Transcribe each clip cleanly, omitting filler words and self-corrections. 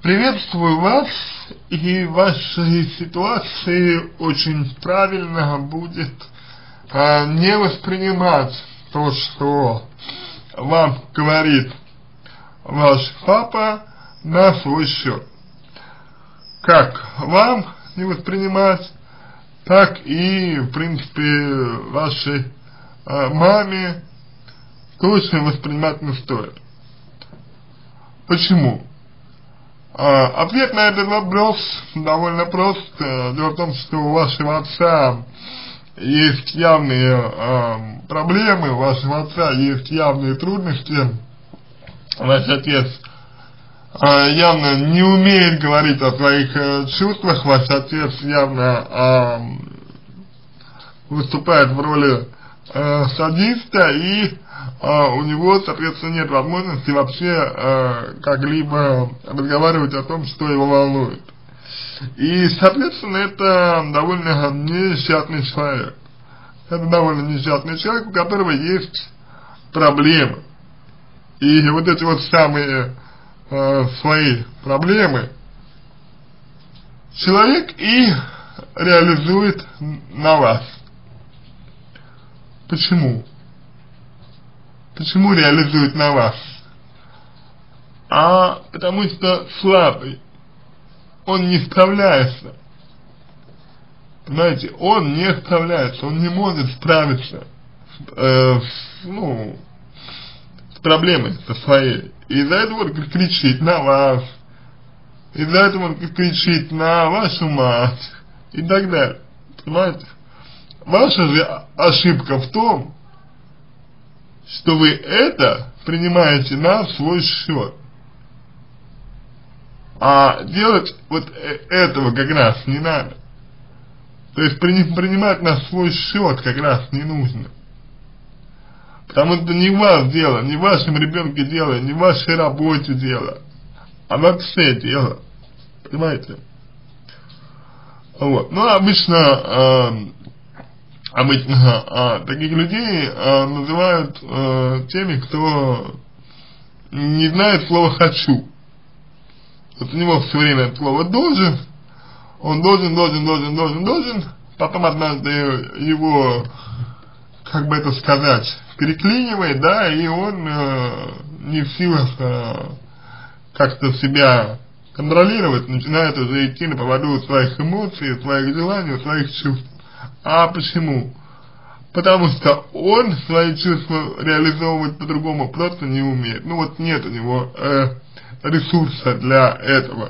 Приветствую вас, и в вашей ситуации очень правильно будет не воспринимать то, что вам говорит ваш папа, на свой счет. Как вам не воспринимать, так и, в принципе, вашей маме точно воспринимать не стоит. Почему? Ответ на этот вопрос довольно прост. Дело в том, что у вашего отца есть явные проблемы, у вашего отца есть явные трудности. Ваш отец явно не умеет говорить о своих чувствах, ваш отец явно выступает в роли садиста, и у него, соответственно, нет возможности вообще как-либо разговаривать о том, что его волнует. И, соответственно, это довольно несчастный человек. Это довольно несчастный человек, у которого есть проблемы. И вот эти вот самые свои проблемы человек и реализует на вас. Почему? Почему реализует на вас? Потому что слабый. Он не справляется. Понимаете, он не справляется, он не может справиться с проблемой со своей. И из-за этого он кричит на вас, из-за этого он кричит на вашу мать и так далее. Понимаете? Ваша же ошибка в том, что вы это принимаете на свой счет. А делать вот этого как раз не надо. То есть принимать на свой счет как раз не нужно. Потому что не в вас дело, не в вашем ребенке дело, не в вашей работе дело, а вообще дело. Понимаете? Вот. Ну, обычно таких людей называют теми, кто не знает слова «хочу». Вот у него все время слово «должен», он должен, потом однажды его, как бы это сказать, переклинивает, да, и он не в силах как-то себя контролировать, начинает уже идти на поводу своих эмоций, своих желаний, своих чувств. А почему? Потому что он свои чувства реализовывать по-другому просто не умеет. Ну вот нет у него ресурса для этого.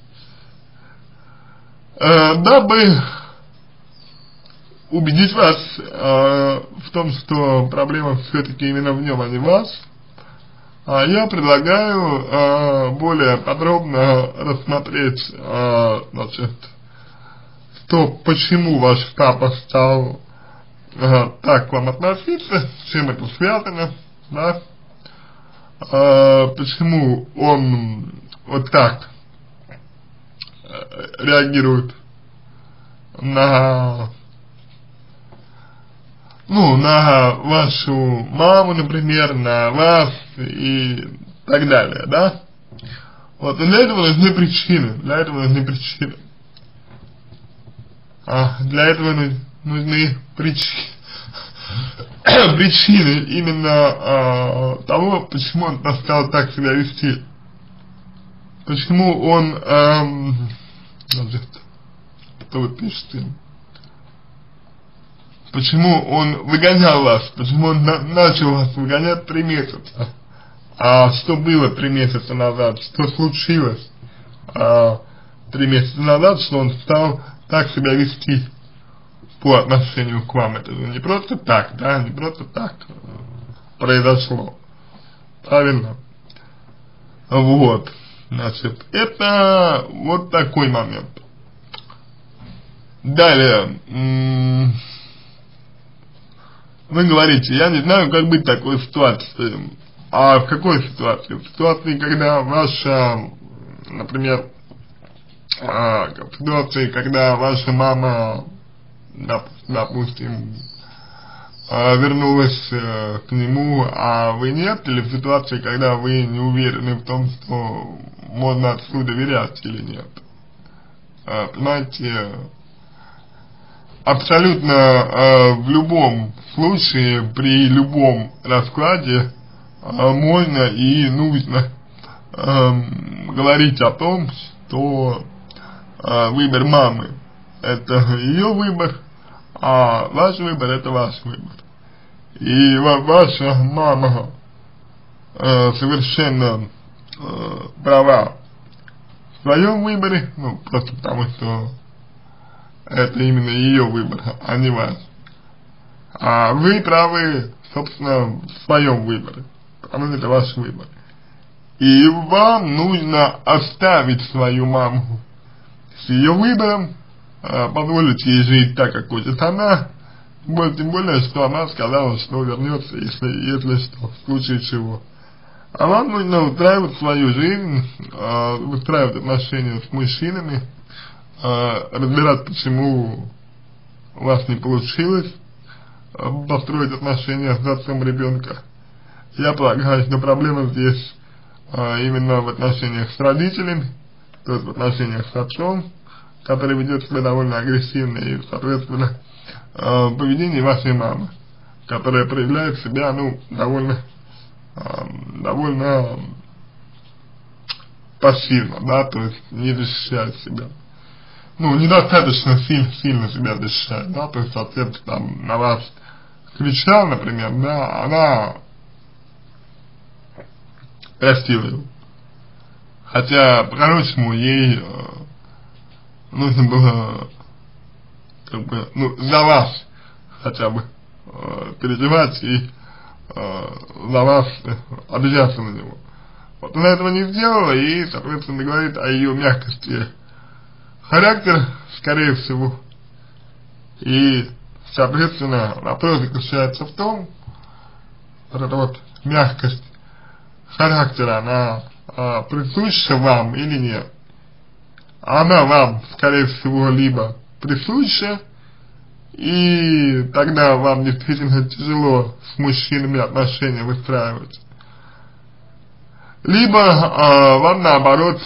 Дабы убедить вас в том, что проблема все-таки именно в нем, а не в вас, я предлагаю более подробно рассмотреть, почему ваш папа стал так к вам относиться, с чем это связано, да, почему он вот так реагирует на вашу маму, например, на вас и так далее, да. Вот, и для этого нужны причины, Для этого нужны причины именно того, почему он стал так себя вести. Почему он, что вы пишете? Почему он выгонял вас? Почему он начал вас выгонять 3 месяца? А что было 3 месяца назад? Что случилось 3 месяца назад, что он стал так себя вести по отношению к вам? Это же не просто так, да, не просто так произошло. Правильно? Вот. Значит, это вот такой момент. Далее. Вы говорите, я не знаю, как быть в такой ситуации. А в какой ситуации? В ситуации, когда ваша, например, в ситуации, когда ваша мама, допустим, вернулась к нему, а вы нет, или в ситуации, когда вы не уверены в том, что можно отсюда доверять или нет. Понимаете, абсолютно в любом случае, при любом раскладе можно и нужно говорить о том, что выбор мамы — это ее выбор, а ваш выбор — это ваш выбор. И ваша мама совершенно права в своем выборе, ну, просто потому что это именно ее выбор, а не ваш. А вы правы, собственно, в своем выборе, потому что это ваш выбор. И вам нужно оставить свою маму с ее выбором, позволить ей жить так, как хочет она, тем более, что она сказала, что вернется, если что, в случае чего. А вам нужно устраивать свою жизнь, выстраивать отношения с мужчинами, разбирать, почему у вас не получилось построить отношения с отцом ребенка. Я полагаю, что проблема здесь именно в отношениях с родителями, то есть в отношениях с отцом, который ведет себя довольно агрессивно, и, соответственно, поведение вашей мамы, которая проявляет себя, ну, довольно пассивно, да, то есть не защищает себя. Ну, недостаточно сильно себя защищает, да, то есть отец там на вас кричал, например, да, она простила его. Хотя, по-хорошему, ей нужно было, как бы, ну, за вас хотя бы переживать и за вас обижаться на него. Вот она этого не сделала и, соответственно, говорит о ее мягкости характера, скорее всего. И, соответственно, вопрос заключается в том, вот эта вот мягкость характера, она присуща вам или нет. Она вам, скорее всего, либо присуща, и тогда вам действительно тяжело с мужчинами отношения выстраивать. Либо вам, наоборот,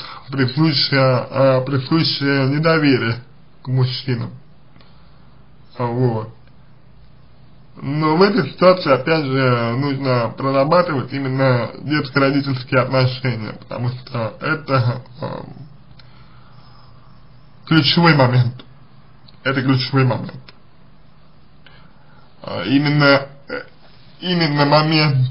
присуще недоверие к мужчинам. Вот. Но в этой ситуации, опять же, нужно прорабатывать именно детско-родительские отношения, потому что это ключевой момент. Это ключевой момент. Именно момент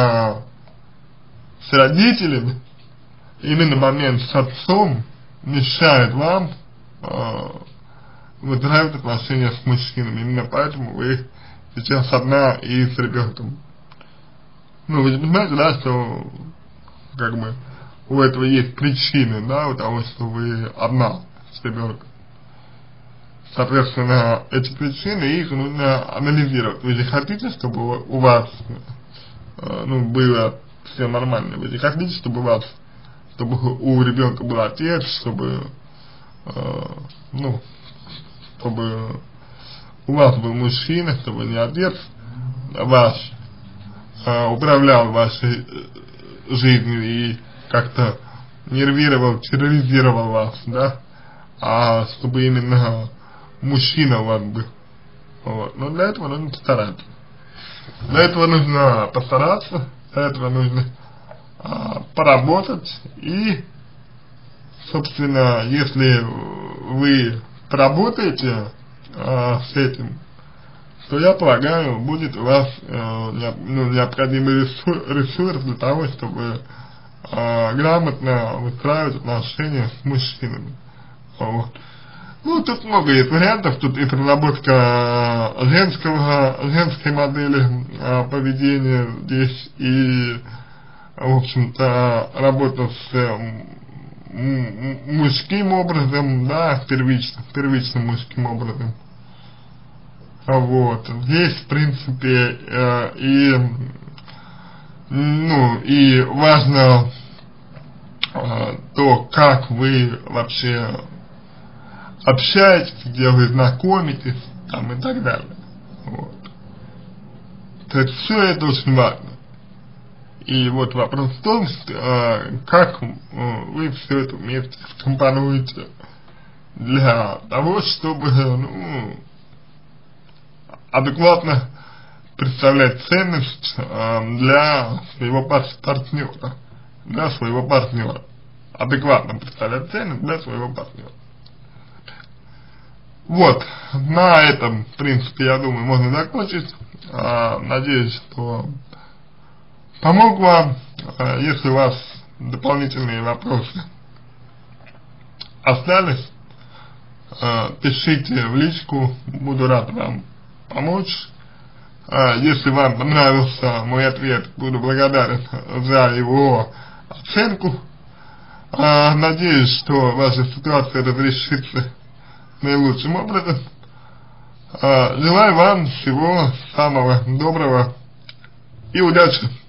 с родителями, именно момент с отцом мешает вам выстраивать отношения с мужчинами. Именно поэтому вы сейчас одна и с ребенком. Ну, вы же понимаете, да, что как бы у этого есть причины, да, у того, что вы одна с ребенком. Соответственно, эти причины, их нужно анализировать. Вы же хотите, чтобы у вас, ну, было все нормально. Вы же хотите, чтобы у ребенка был отец, чтобы, ну, чтобы у вас был мужчина, чтобы не отец ваш управлял вашей жизнью и как-то нервировал, терроризировал вас, да, а чтобы именно мужчина у вас был. Вот. Но для этого нужно постараться. Для этого нужно постараться, для этого нужно поработать и, собственно, если вы поработаете с этим, то, я полагаю, будет у вас необходимый ресурс для того, чтобы грамотно выстраивать отношения с мужчинами. Вот. Ну, тут много есть вариантов, тут и проработка женской модели поведения здесь, и, в общем-то, работа с мужским образом, да, первичным мужским образом. Вот. Здесь, в принципе, и важно то, как вы вообще общаетесь, где вы знакомитесь, там, и так далее. Вот. То есть все это очень важно. И вот вопрос в том, как вы все это вместе скомпонуете для того, чтобы, ну, адекватно представлять ценность для своего партнера, адекватно представлять ценность для своего партнера. Вот, на этом, в принципе, я думаю, можно закончить. Надеюсь, что помог вам. Если у вас дополнительные вопросы остались, пишите в личку, буду рад вам помочь. Если вам понравился мой ответ, буду благодарен за его оценку. Надеюсь, что ваша ситуация разрешится наилучшим образом. Желаю вам всего самого доброго и удачи!